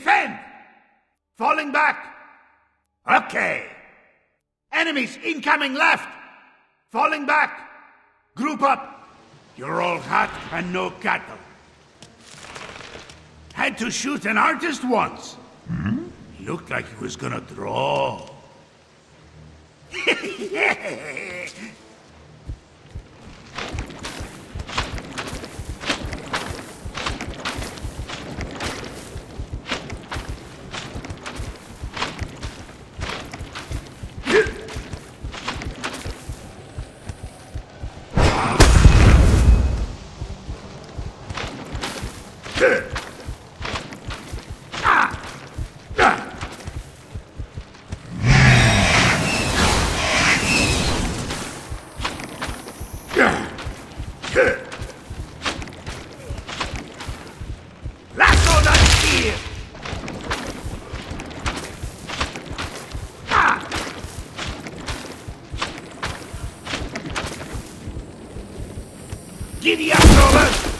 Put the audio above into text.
Defend! Falling back! Okay! Enemies incoming left! Falling back! Group up! You're all hot and no cattle. Had to shoot an artist once. He looked like he was gonna draw. Lasso that spear! Giddy up, Robert!